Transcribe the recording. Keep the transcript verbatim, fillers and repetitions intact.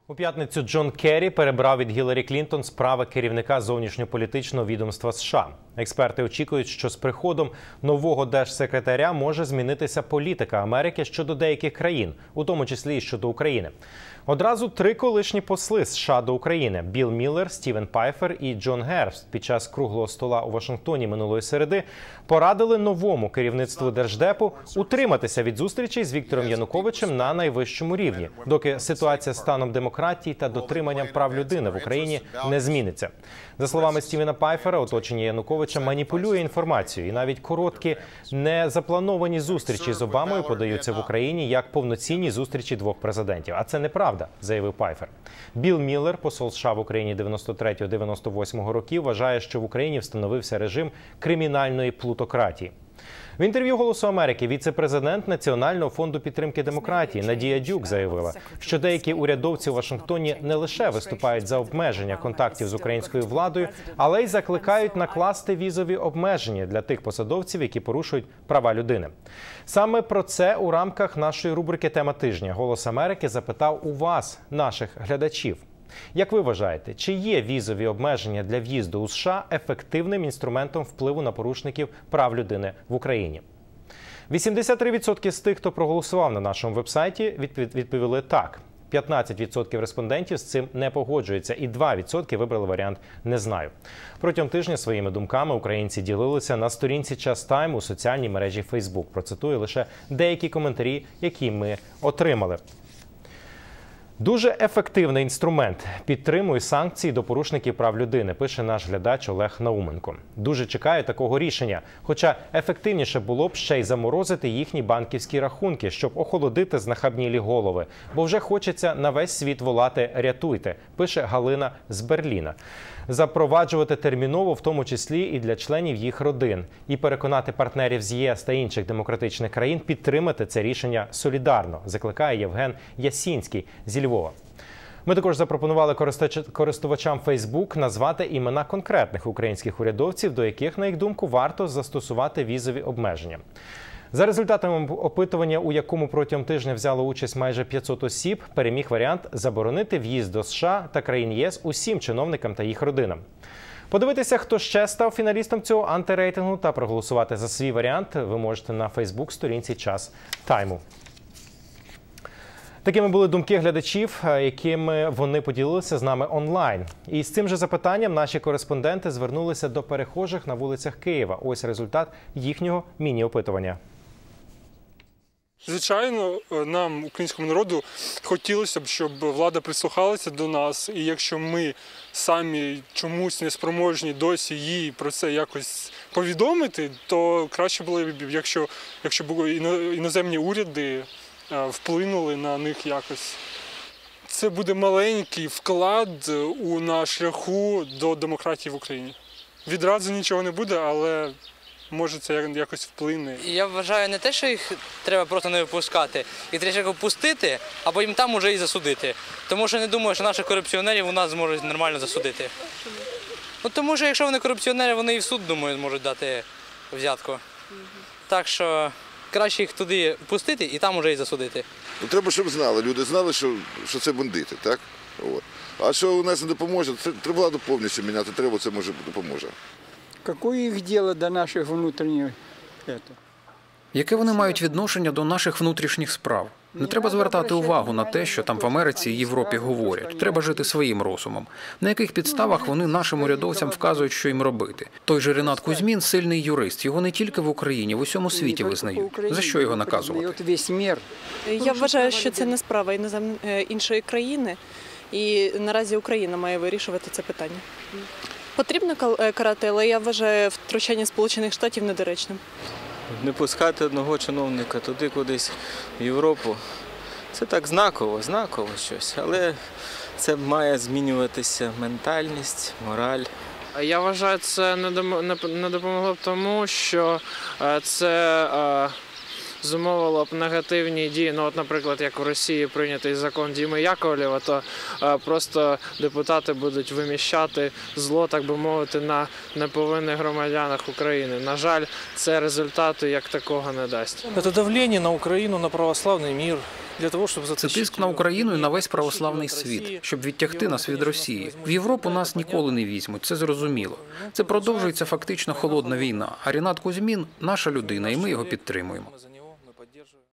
У п'ятницю Джон Керрі перебрав від Гіларі Клінтон справи керівника зовнішньополітичного відомства США. Експерти очікують, що з приходом нового держсекретаря може змінитися політика Америки щодо деяких країн, у тому числі і щодо України. Одразу три колишні посли США до України – Білл Міллер, Стівен Пайфер і Джон Гербст під час круглого стола у Вашингтоні минулої середи порадили новому керівництву Держдепу утриматися від зустрічей з Віктором Януковичем на найвищому рівні, доки ситуація з станом демократії та дотриманням прав людини в Україні не зміниться. За словами Стівена Пайфера, оточення Януковича маніпулює інформацією, і навіть короткі, незаплановані зустрічі з Обамою подаються в Україні як повноцінні зустрічі двох президентів. А це неправда, заявив Пайфер. Білл Міллер, посол США в Україні дев'яносто третього - дев'яносто восьмого років, вважає, що в Україні встановився режим кримінальної плутократії. В інтерв'ю «Голосу Америки» віце-президент Національного фонду підтримки демократії Надія Дюк заявила, що деякі урядовці у Вашингтоні не лише виступають за обмеження контактів з українською владою, але й закликають накласти візові обмеження для тих посадовців, які порушують права людини. Саме про це у рамках нашої рубрики «Тема тижня» «Голос Америки» запитав у вас, наших глядачів. Як ви вважаєте, чи є візові обмеження для в'їзду у США ефективним інструментом впливу на порушників прав людини в Україні? вісімдесят три відсотки з тих, хто проголосував на нашому вебсайті, відповіли «так». п'ятнадцять відсотків респондентів з цим не погоджуються, і два відсотки вибрали варіант «не знаю». Протягом тижня своїми думками українці ділилися на сторінці Час Тайм у соціальній мережі Facebook. Процитую лише деякі коментарі, які ми отримали. Дуже ефективний інструмент. Підтримує санкції до порушників прав людини, пише наш глядач Олег Науменко. Дуже чекаю такого рішення. Хоча ефективніше було б ще й заморозити їхні банківські рахунки, щоб охолодити знахабнілі голови. Бо вже хочеться на весь світ волати «рятуйте», пише Галина з Берліна. Запроваджувати терміново, в тому числі і для членів їх родин. І переконати партнерів з ЄС та інших демократичних країн підтримати це рішення солідарно, закликає Євген Ясінський зі Львова. Ми також запропонували користувачам Facebook назвати імена конкретних українських урядовців, до яких, на їх думку, варто застосувати візові обмеження. За результатами опитування, у якому протягом тижня взяло участь майже п'ятсот осіб, переміг варіант заборонити в'їзд до США та країн ЄС усім чиновникам та їх родинам. Подивитися, хто ще став фіналістом цього антирейтингу та проголосувати за свій варіант ви можете на Фейсбук-сторінці Час Тайму. Такими були думки глядачів, якими вони поділилися з нами онлайн. І з цим же запитанням наші кореспонденти звернулися до перехожих на вулицях Києва. Ось результат їхнього міні-опитування. Звичайно, нам, українському народу, хотілося б, щоб влада прислухалася до нас. І якщо ми самі чомусь не спроможні досі їй про це якось повідомити, то краще було б, якщо, якщо б іноземні уряди вплинули на них якось. Це буде маленький вклад у на шляху до демократії в Україні. Відразу нічого не буде, але може це якось вплине. Я вважаю не те, що їх треба просто не випускати, їх треба впустити, а потім там уже і засудити. Тому що не думаю, що наших корупціонерів у нас зможуть нормально засудити. Ну, тому що якщо вони корупціонери, вони і в суд, думаю, зможуть дати взятку. Так що краще їх туди пустити і там уже і засудити. Ну, треба, щоб знали. Люди знали, що, що це бандити, так? От. А що у нас не допоможе, це треба владу повністю міняти, треба, це може допоможе. Яке їх діло до наших внутрішніх? Яке вони мають відношення до наших внутрішніх справ? Не треба звертати увагу на те, що там в Америці і Європі говорять. Треба жити своїм розумом. На яких підставах вони нашим урядовцям вказують, що їм робити? Той же Ренат Кузьмін – сильний юрист. Його не тільки в Україні, в усьому світі визнають. За що його наказувати? Я вважаю, що це не справа іншої країни. І наразі Україна має вирішувати це питання. Потрібно карати, але я вважаю втручання Сполучених Штатів недоречним. Не пускати одного чиновника туди кудись в Європу. Це так знаково, знаково щось, але це має змінюватися ментальність, мораль. Я вважаю, це не допомогло б тому, що це зумовило б негативні дії. Ну, от, наприклад, як у Росії прийнятий закон Діми Яковлєва, то е, просто депутати будуть виміщати зло, так би мовити, на неповинних громадянах України. На жаль, це результату як такого не дасть. Це давлення на Україну, на православний мир. Це тиск на Україну і на весь православний світ, щоб відтягти нас від Росії. В Європу нас ніколи не візьмуть, це зрозуміло. Це продовжується фактично холодна війна, а Рінат Кузьмін – наша людина, і ми його підтримуємо.